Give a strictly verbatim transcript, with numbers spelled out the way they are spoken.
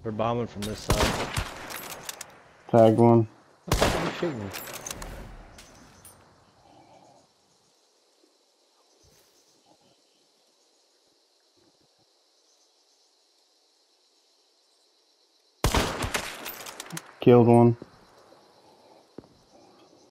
They're bombing from this side. Tagged one. What the fuck are you shooting? Killed one.